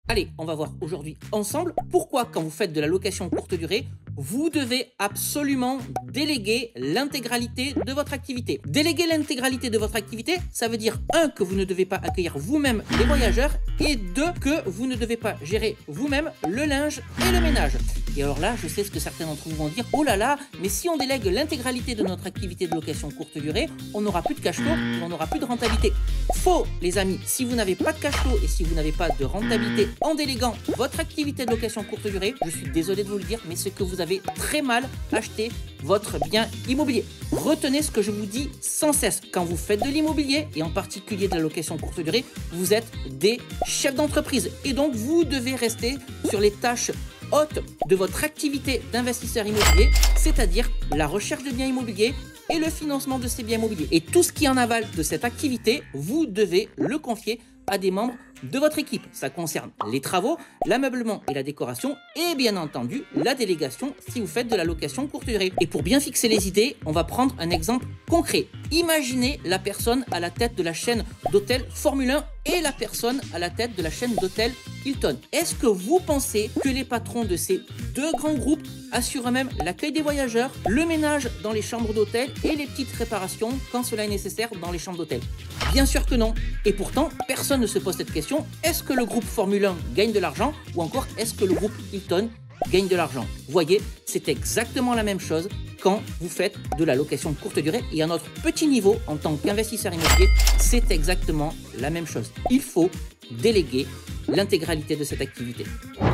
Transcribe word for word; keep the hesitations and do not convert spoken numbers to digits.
Allez, on va voir aujourd'hui ensemble pourquoi quand vous faites de la location courte durée, vous devez absolument déléguer l'intégralité de votre activité. Déléguer l'intégralité de votre activité, ça veut dire un, que vous ne devez pas accueillir vous-même les voyageurs et deux, que vous ne devez pas gérer vous-même le linge et le ménage. Et alors là, je sais ce que certains d'entre vous vont dire, oh là là, mais si on délègue l'intégralité de notre activité de location courte durée, on n'aura plus de cash flow et on n'aura plus de rentabilité. Faux, les amis, si vous n'avez pas de cash flow et si vous n'avez pas de rentabilité en déléguant votre activité de location courte durée, je suis désolé de vous le dire, mais c'est que vous avez très mal acheté votre bien immobilier. Retenez ce que je vous dis sans cesse. Quand vous faites de l'immobilier, et en particulier de la location courte durée, vous êtes des chefs d'entreprise. Et donc, vous devez rester sur les tâches hautes de votre activité d'investisseur immobilier, c'est-à-dire la recherche de biens immobiliers et le financement de ces biens immobiliers. Et tout ce qui en aval de cette activité, vous devez le confier à des membres de votre équipe. Ça concerne les travaux, l'ameublement et la décoration et bien entendu la délégation si vous faites de la location courte durée. Et pour bien fixer les idées, on va prendre un exemple concret. Imaginez la personne à la tête de la chaîne d'hôtels Formule un et la personne à la tête de la chaîne d'hôtels Hilton. Est-ce que vous pensez que les patrons de ces deux grands groupes assurent eux-mêmes l'accueil des voyageurs, le ménage dans les chambres d'hôtel et les petites réparations quand cela est nécessaire dans les chambres d'hôtel? Bien sûr que non. Et pourtant, personne ne se pose cette question. Est-ce que le groupe Formule un gagne de l'argent ou encore est-ce que le groupe Hilton gagne de l'argent? Vous voyez, c'est exactement la même chose quand vous faites de la location courte durée et à notre petit niveau en tant qu'investisseur immobilier, c'est exactement la même chose. Il faut déléguer l'intégralité de cette activité.